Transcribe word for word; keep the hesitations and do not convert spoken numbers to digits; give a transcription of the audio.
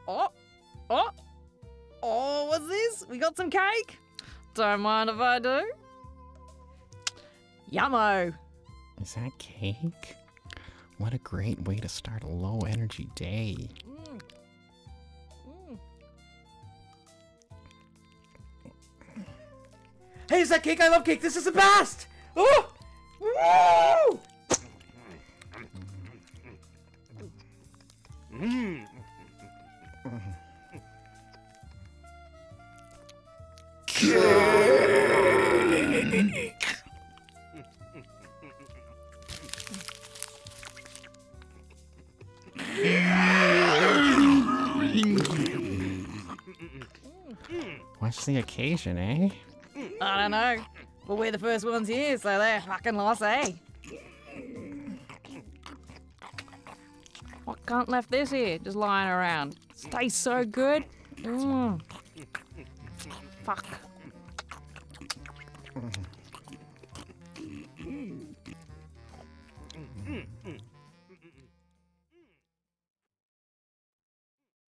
Oh, oh, oh, what's this? We got some cake? Don't mind if I do. Yummo. Is that cake? What a great way to start a low-energy day. Mm. Mm. Hey, is that cake? I love cake. This is the best. Oh! Woo! Mm. What's the occasion, eh? I don't know. But we're the first ones here, so they're fucking lost, eh? What cunt left this here, just lying around? This tastes so good. Mm. Fuck.